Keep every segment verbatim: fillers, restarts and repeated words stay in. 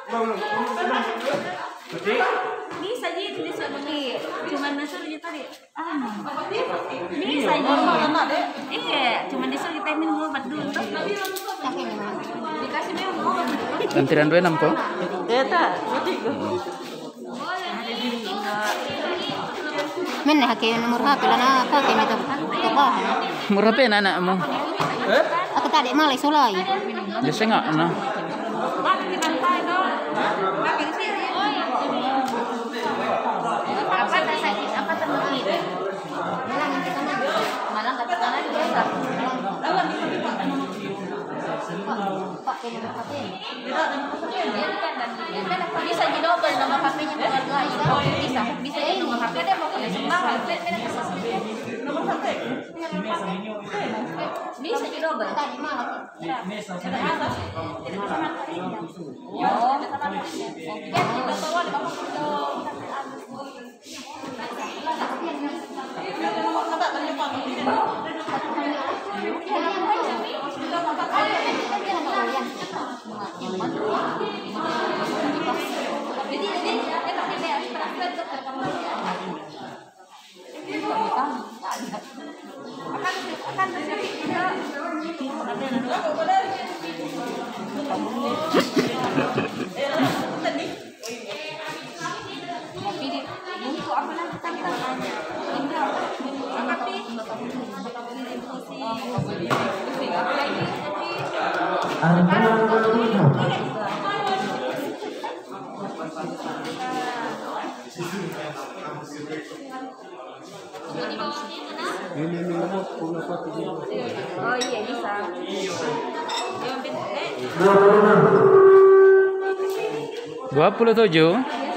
Bisa jadi bisa beli, cuman disuruh kita tadi. Ah, bisa jadi. Iya, cuman disuruh kita minum obat dulu tuh. Dikasih minum obat. Antrian dua enam kok? Ya tak. Mana haknya nomor H P lana pakai itu kebah. Murah pe anakmu? Aku tadi malah solai. Biasa enggak nah. Apa sakit? Apa temuin? Malah kata tangan biasa. Bisa di double nomor H P-nya keluarga bisa bisa di nomor H P dia mau punya sembako nomor H P bisa di double tadi malah oh iya bisa. Dua puluh tujuh.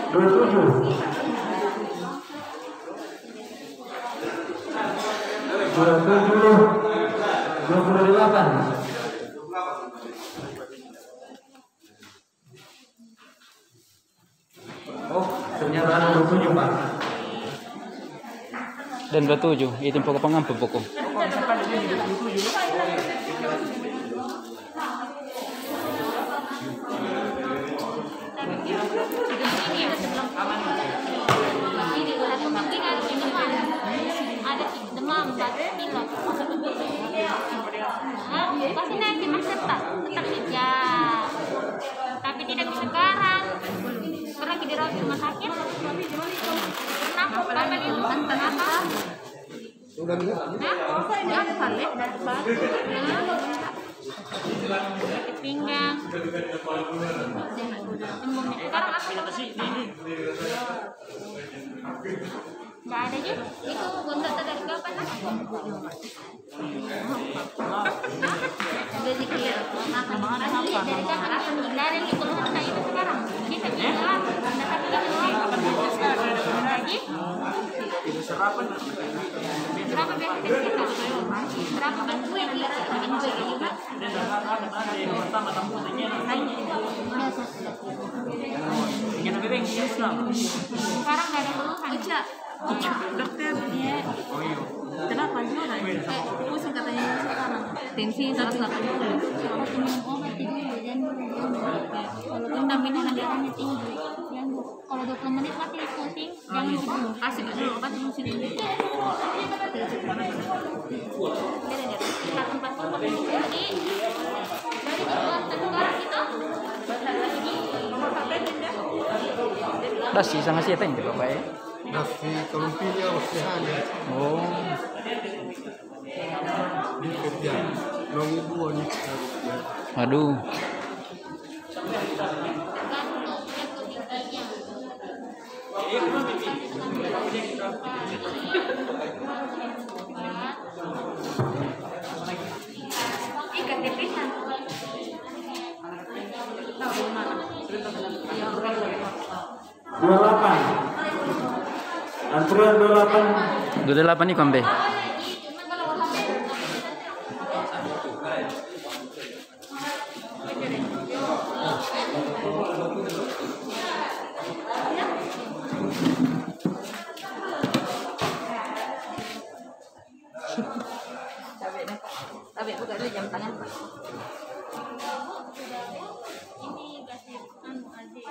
Dua puluh, dua puluh delapan. Oh, ternyata ada dua puluh tujuh pak. Dan dua puluh tujuh, itu pokok pengampu pokok. Ada demam, batuk, pilek. Pasti nanti masih tetap tetap saja. Tapi tidak bisa sekarang. Pergi dirawat di rumah sakit. Kenapa? Kenapa dia kenapa? Sudah dulu. Nah, ya balik dari balik. Sakit pinggang. Sekarang apa sih ini? Nggak ada juga. Itu gontok dari kapan lah? Jadi kira makan lagi dari kapan? Nggak ada di pulau kita itu sekarang. Kita bilang, tapi kita mau lagi. Berapa biasa kita? Berapa bantuan kita? Bantuan juga. Sekarang nggak ada keluhan. Dokter, ya. Kenapa juga? Eh, pusing katanya sekarang. Tensi seratus delapan puluh. Minum obat tidur jangan kalau pendampingan darahnya tinggi. Kalau dua puluh menit mati pusing, jangan dulu. Kasih dulu obat musim ini. seratus empat puluh menit jadi dari keluar sekarang itu bentar lagi nomor H P ya. Dasi sangat siapa ini bapak ya? Nasi kalumpinya masih ada. Oh. Di kerja. Long ibu ini. Aduh. Ikan tepisan. Dua delapan. Antrian dua delapan. Dua delapan nih kombe. Tapi bukan itu jam tangan. Ini kasih anu aja.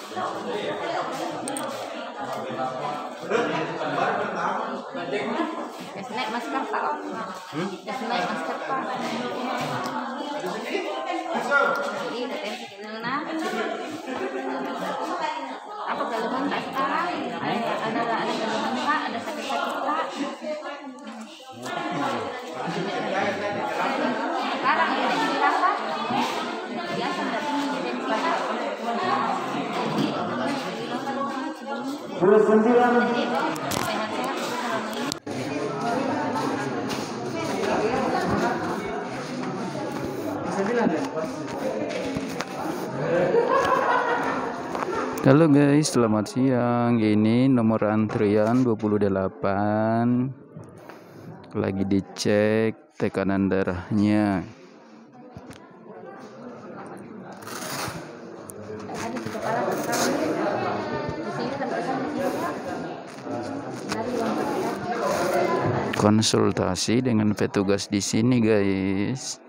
Es naik masker Pak. Es naik masker Pak. Ini ada tensi kena. Apa galeman Pak sekarang? Ada ada ada galeman Pak, ada sakit-sakit Pak. Sekarang ada tensi apa? Biasa nggak tinggi tensi Pak. Dua sembilan. Sehat-sehat selama ini. Halo guys, selamat siang. Ini nomor antrian dua puluh delapan. Lagi dicek tekanan darahnya. Ada di kepala sekarang. Di sini sampai sana di sini Pak. Dari lompat kita. Konsultasi dengan petugas di sini guys.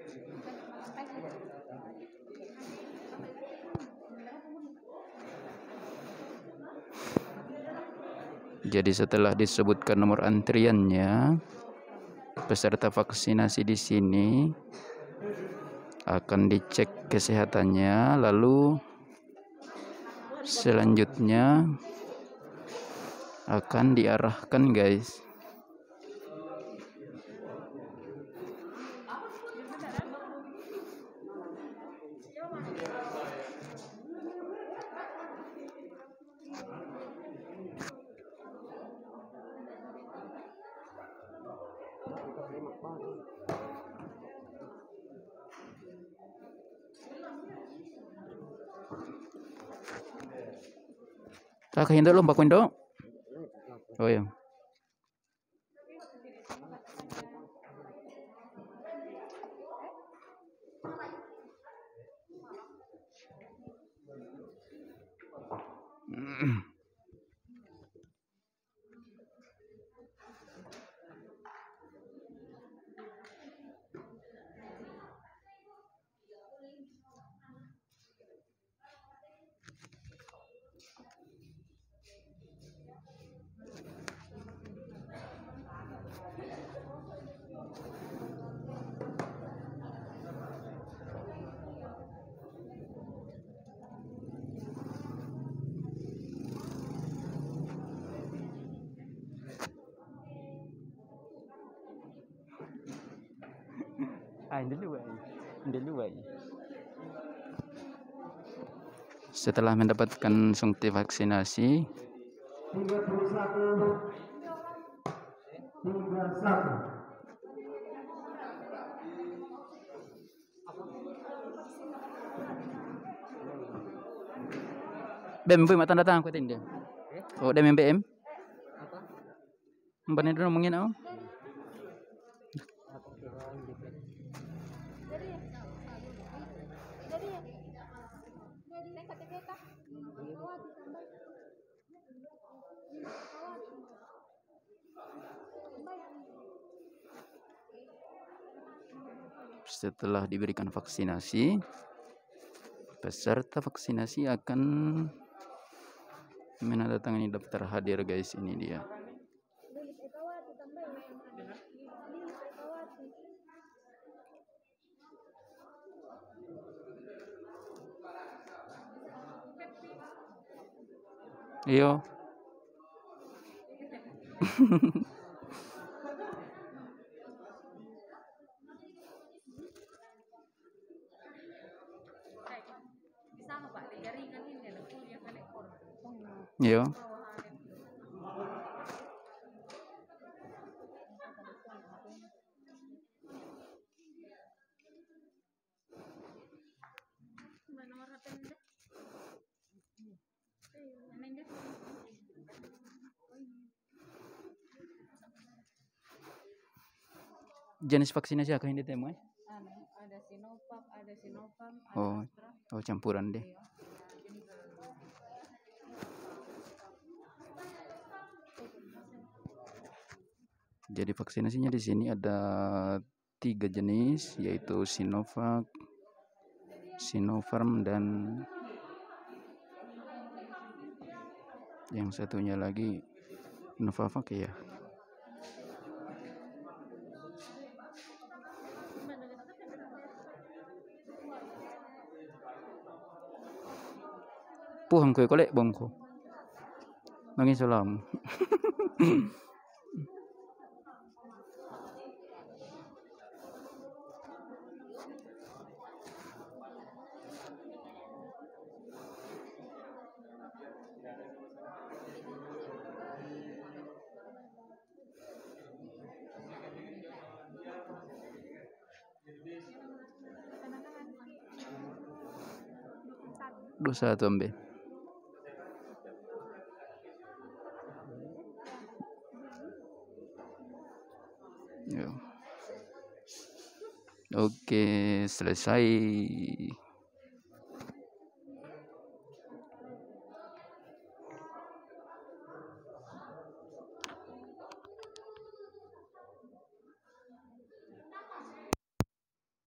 Jadi setelah disebutkan nomor antriannya, peserta vaksinasi di sini akan dicek kesehatannya, lalu selanjutnya akan diarahkan guys. Tak kahindo lo mbak Windo. Oh ya. Ah, dulu, dulu. Setelah mendapatkan suntik vaksinasi, Tiga puluh satu. Tiga satu. B M P mata datang aku tindak. Oh, D M B M. Mbak ni dulu ngomongin apa? Setelah diberikan vaksinasi, peserta vaksinasi akan menandatangani daftar hadir guys. Ini dia. Iyo. Iyo. Jenis vaksinasi apa yang ditemui? Ada Sinovac, ada Sinovac, ada Oh, Astra. oh campuran deh. Jadi vaksinasinya di sini ada tiga jenis, yaitu Sinovac, Sinopharm dan Yang satunya lagi Novavax ya. Puhang kue kolek bongko. Nangis salam. Dua satu ambil. Yo. Oke, selesai.